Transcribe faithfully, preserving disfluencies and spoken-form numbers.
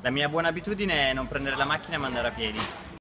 La mia buona abitudine è non prendere la macchina e andare a piedi.